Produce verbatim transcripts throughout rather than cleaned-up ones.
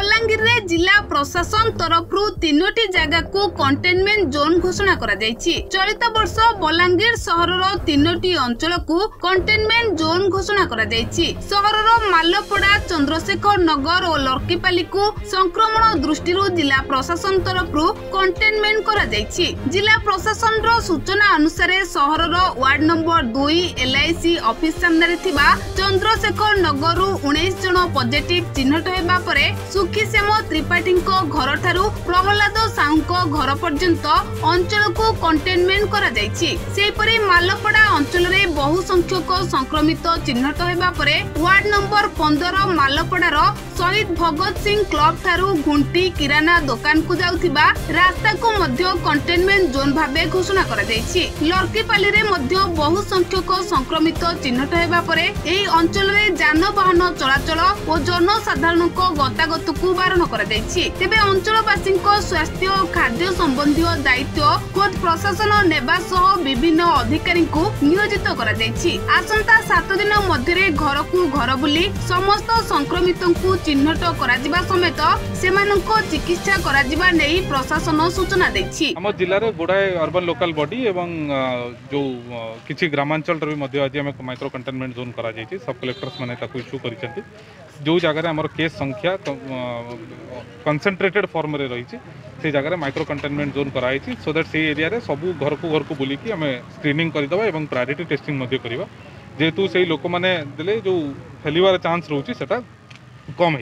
बलांगीर रे जिला प्रशासन तरफ तीनोटी जगह को कंटेनमेंट जोन घोषणा करा जायछि। चलित वर्ष बलांगीर सहरर तीनोटी अंचल को कंटेनमेंट जोन घोषणा करा जायछि। सहरर मालपड़ा, चंद्रशेखर नगर और लर्कीपाली को संक्रमण दृष्टि जिला प्रशासन तरफ कंटेनमेंट करा जायछि। जिला प्रशासन रो सूचना अनुसार सहरर वार्ड नंबर दुई एलआईसी ऑफिस सामने थिबा चंद्रशेखर नगर उन्नीस जन पॉजिटिव चिन्हट हेबा परे सुखीश्याम त्रिपाठी घर ठारू प्रहलाद साहू घर पर्यंत अंचल को कंटेनमेंट करा जायछि। सेपरि मालपड़ा अंचल रे बहु संख्यक संक्रमित चिन्हट हेबा परे वार्ड नंबर पंद्रह मालपड़ार शहीद भगत सिंह क्लब ठारू घुंटी किराना दुकान को जाउथिबा रास्ता को मध्य कंटेनमेंट जोन भाबे घोषणा करा जायछि। लर्कीपाली रे मध्य बहु संख्यक संक्रमित चिन्हट हेबा परे एही अंचल रे जानवाहन चलाचल और जनसाधारण गतागत को बारण करा जायछि। तेबे अंचलवासी स्वास्थ्य और खाद्य संबंधी दायित्व खुद प्रशासन नेबा सह विभिन्न अधिकारी को नियोजित करा जायछि। आसंता सात दिन मध्य घर को घर बुली समस्त संक्रमित को चिन्हट करा जिबा समेत सेमानक चिकित्सा करा जिबा नै प्रशासन सूचना दैछि। हम जिल्ला रे गुडाए अर्बन लोकल बॉडी एवं जो किछि ग्रामांचल रे मध्य आज हम माइक्रो कंटेनमेंट जोन करा जायछि। सब कलेक्टर्स माने ताकू इशू करिसेंती। जो जगह हमर केस संख्या कंसंट्रेटेड फॉर्म रे रही से जगह माइक्रो कंटेनमेंट जोन कराई सो दैट से एरिया रे सबू घर को घर को बुलिकी आम स्क्रीनिंग करदे एवं प्रायोरिटी टेस्टिंग मध्य करवा जेहेतु से लोक मैंने देले जो फैलिवार चांस रोचे सेटा कम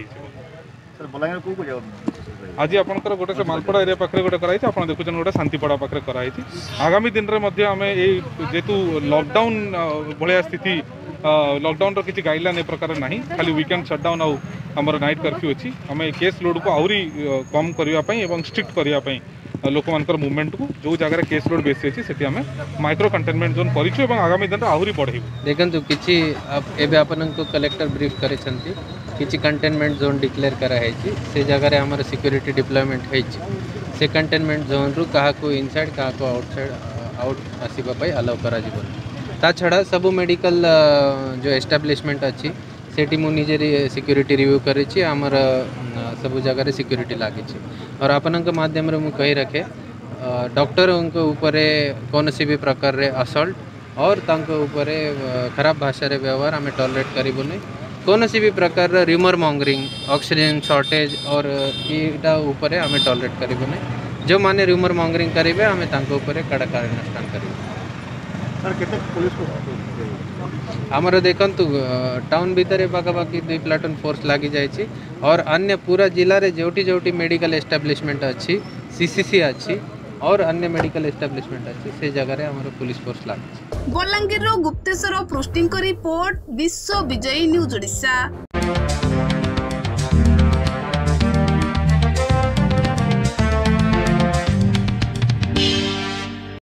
हो। आज आपंकर गोटे से मालपड़ा एरिया पाखे गोटे कराई आप देखुन गोटे शांतिपड़ा पाखे कराई। आगामी दिन में जेहेतु लॉकडाउन भाया स्थिति लॉकडाउन रो किसी गाइडलाइन ए प्रकार ना खाली वीकेंड शटडाउन आउ आमर नाइट कर्फ्यू अच्छी आम केस लोड को आहरी कम करने और स्ट्रिक्ट करने लोक मान मुवमेंट को जो जगह केस लोड बेसी अच्छी से आम माइक्रो कंटेनमेंट जोन कर आगामी दिन आहरी बढ़े। देखु कि कलेक्टर ब्रीफ कर किसी कंटेनमेंट जोन डिक्लेयर कराई से जगह आमर सिक्योरिटी डिप्लॉयमेंट से कंटेनमेंट जोन रु क्या इनसाइड क्या आउटसाइड आउट आसवाई अलाउ करा ता छड़ा सबू मेडिकल जो एस्टाब्लिशमेंट अच्छी सेठी मु निजे सिक्योरिटी रिव्यू करेछि आमर सबू जगह सिक्योरिटी लगी और आपन माध्यम मु कही रखे डॉक्टर ऊपर कौन सी भी प्रकार रे असल्ट और ऊपर खराब भाषा रे व्यवहार आम टॉलरेट करूनी। कौन सी भी प्रकार रिमर मॉन्गरिंग ऑक्सीजन शॉर्टेज और यहाँ ऊपर आम टॉलरेट करूनी। जो माने रिमर मॉन्गरिंग करेंगे आम ऊपर कड़ा कार्यानुष्ठान करें। आमर देखु टाउन भितर पाखापाखि दुई प्लाटून फोर्स लगी जाइए और अन्य पूरा जिले में जोटी जोटी मेडिकल एस्टाब्लिशमेंट अच्छी सीसीसी अच्छी और अन्य मेडिकल एस्टाब्लिशमेंट अच्छी से जगह आमर पुलिस फोर्स लगी। बलांगीर गुप्तेश्वर पृष्टि रिपोर्ट विश्व विजयी न्यूज ओडिशा।